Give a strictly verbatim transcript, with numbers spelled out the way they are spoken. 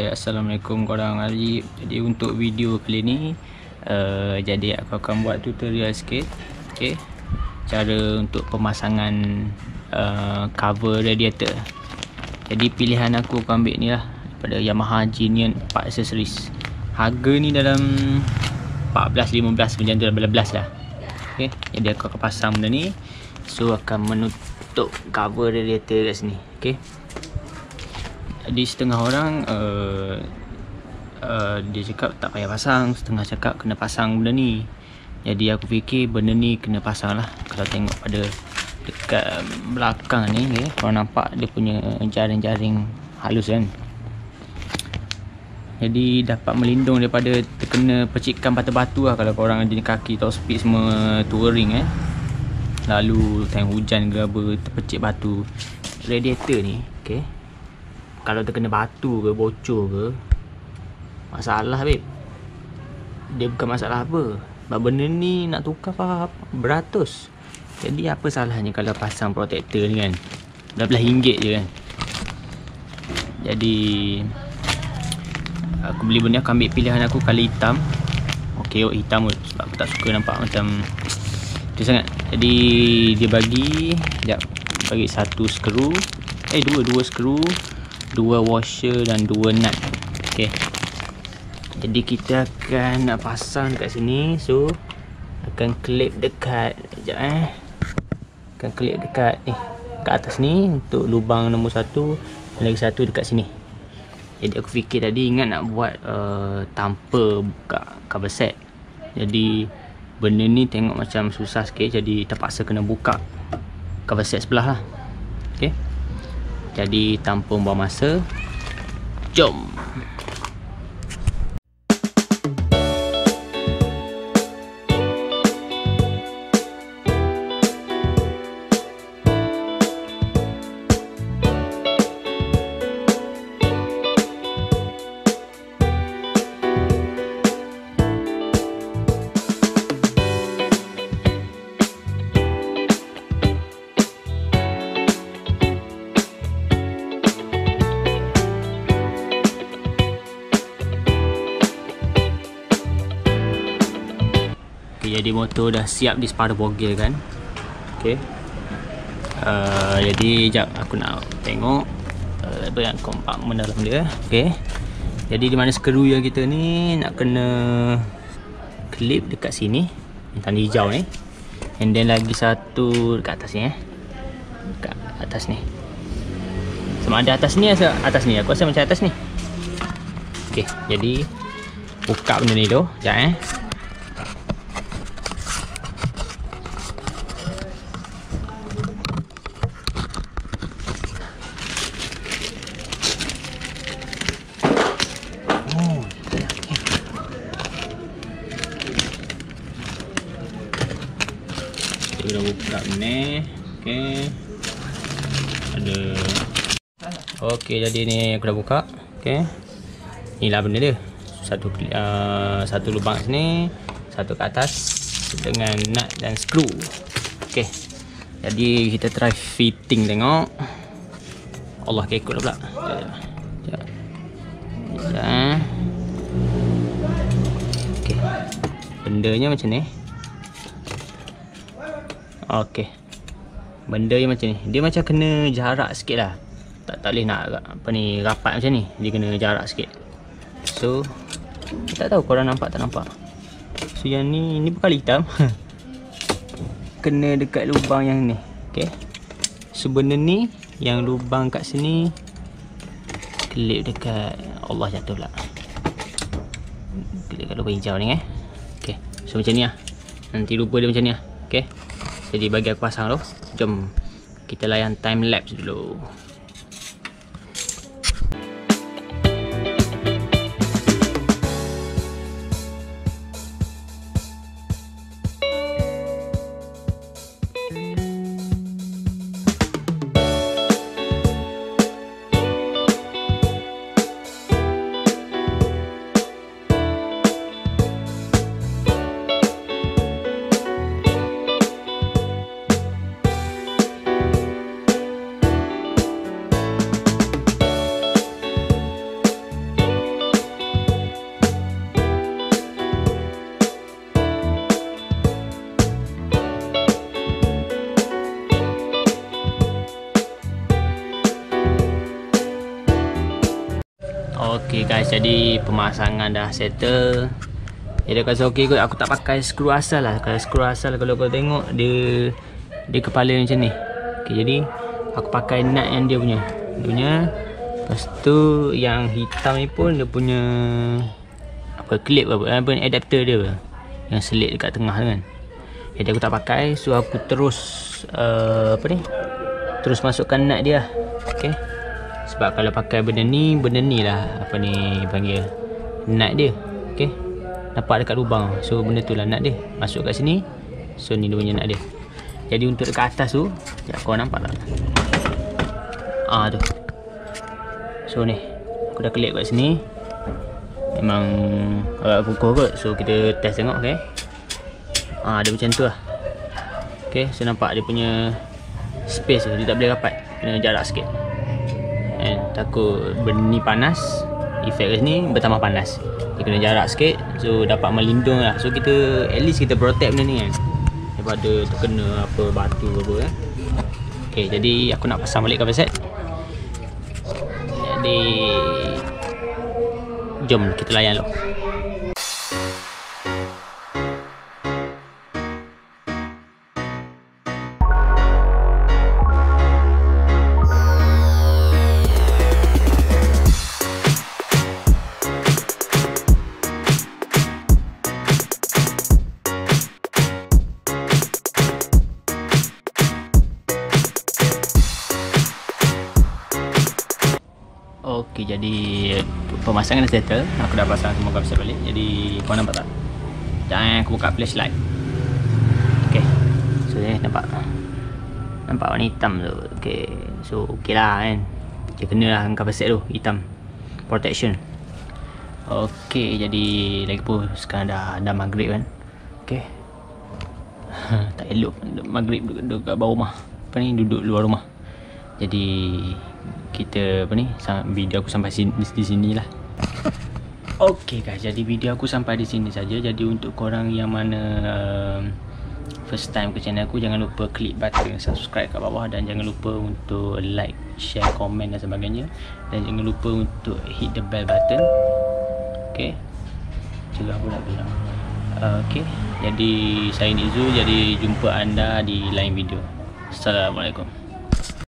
Hai, assalamualaikum korang hari. Jadi untuk video kali ni uh, jadi aku akan buat tutorial sikit. Okay, cara untuk pemasangan uh, cover radiator. Jadi pilihan aku aku ambil ni lah, daripada Yamaha Genius empat accessories. Harga ni dalam empat belas lima belas macam tu, belas belas lah. Okay, jadi aku akan pasang benda ni. So akan menutup cover radiator kat sini. Okay, di setengah orang uh, uh, dia cakap tak payah pasang, setengah cakap kena pasang benda ni. Jadi aku fikir benda ni kena pasang lah. Kalau tengok pada dekat belakang ni, okay, korang nampak dia punya jaring-jaring halus kan. Jadi dapat melindung daripada terkena percikan batu-batu lah. Kalau korang ada kaki top speed semua touring eh, lalu time hujan ke apa terpercik batu, radiator ni okay, kalau terkena batu ke bocor ke, masalah babe. Dia bukan masalah apa, sebab benda ni nak tukar faham beratus. Jadi apa salahnya kalau pasang protector ni kan, belas belas ringgit je kan. Jadi aku beli benda, aku ambil pilihan aku colour hitam. Okay, oh, hitam sebab aku tak suka nampak macam tu sangat. Jadi dia bagi sekejap, bagi satu skru, eh dua dua skru, dua washer dan dua nut. Okay, jadi kita akan nak pasang dekat sini. So akan klip dekat, sekejap eh akan klip dekat ni, kat atas ni untuk lubang nombor satu, dan lagi satu dekat sini. Jadi aku fikir tadi ingat nak buat uh, tanpa buka cover set. Jadi benda ni tengok macam susah sikit, jadi terpaksa kena buka cover set sebelah lah. Okay, jadi tanpa buang masa, jom. Jadi motor dah siap di separuh bogel kan. Okay, uh, jadi sekejap aku nak tengok uh, bagian kompartmen dalam dia. Okay, jadi di mana skru yang kita ni nak kena klip dekat sini, yang tanda hijau ni. And then lagi satu dekat atas ni eh, dekat atas ni. Sama ada atas ni atau atas ni, aku rasa macam atas ni. Okay, jadi buka benda ni dulu sekejap eh. Kita dah buka ni. Okay, ada. Okay, jadi ni aku dah buka. Okay, inilah benda dia. Satu uh, satu lubang sini, satu ke atas dengan nut dan skru. Okay, jadi kita try fitting tengok. Allah, kekut lah pula. Sekejap, sekejap. Okay, bendanya macam ni. Okey, benda yang macam ni, dia macam kena jarak sikit lah. Tak, tak boleh nak apa ni rapat macam ni, dia kena jarak sikit. So tak tahu korang nampak tak nampak. So yang ni, ni bukan hitam kena dekat lubang yang ni. Okay, so benda ni yang lubang kat sini klip dekat, Allah jatuh pula, klip dekat lubang hijau ni eh. Okay, so macam ni lah, nanti rupa dia macam ni lah. Okay, jadi bagi aku pasang dulu. Jom kita layan time lapse dulu. Okay guys, jadi pemasangan dah settle. Jadi aku rasa okey kot. Aku tak pakai skru asal lah. Kalau skru asal, kalau kau tengok dia dia kepala macam ni. Okay, jadi aku pakai nut yang dia punya. Dia punya. Lepas tu yang hitam ni pun dia punya apa clip apa, apa adapter dia yang selit dekat tengah kan. Jadi aku tak pakai, so aku terus uh, apa ni? Terus masukkan nut dia. Okey. Sebab kalau pakai benda ni, benda ni lah apa ni panggil nut dia. Okey. Nampak dekat lubang. So benda tu lah nut dia. Masuk kat sini. So ni dia punya nut dia. Jadi untuk dekat atas tu, sekejap kau nampak tak? Ah tu. So ni, aku dah kelip kat sini. Memang agak kukuh kot. So kita test tengok, okey. Ah dia macam tu lah. Okey, so nampak dia punya space tu, dia tak boleh rapat. Kena jarak sikit. And takut benda ni panas, efek kat sini bertambah panas. Dia kena jarak sikit, so dapat melindung lah. So kita, at least kita protect benda ni kan, daripada terkena apa batu apa kan. Okay, jadi aku nak pasang balik cover set. Jadi jom kita layan dulu. Okey, jadi pemasangan dah settle. Aku dah pasang semua cover set balik. Jadi kau nampak tak? Jangan aku buka flashlight. Okey. So ni nampak. Nampak warna hitam tu. Okey. So okey lah kan. Dia kena lah cover set tu hitam. Protection. Okey, jadi lagi pun sekarang dah dah maghrib kan. Okey. Tak elok maghrib duduk, duduk kat bawah rumah. Apa ni, duduk luar rumah. Jadi kita apa ni, video aku sampai sini, di sini lah. Okey guys, jadi video aku sampai di sini saja. Jadi untuk korang yang mana uh, first time ke channel aku, jangan lupa klik button subscribe kat bawah. Dan jangan lupa untuk like, share, komen dan sebagainya. Dan jangan lupa untuk hit the bell button. Okey. Cerah pula bilang. uh, Okey, jadi saya Nizu. Jadi jumpa anda di lain video. Assalamualaikum.